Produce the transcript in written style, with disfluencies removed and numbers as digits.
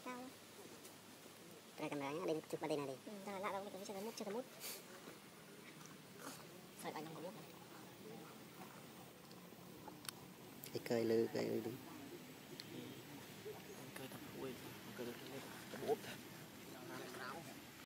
cao. Cái camera nhá, đây chụp bên đây này đi. Lạ đâu, mình chưa thấy mút. Phải anh không có mút này. Cái cơi lư đi.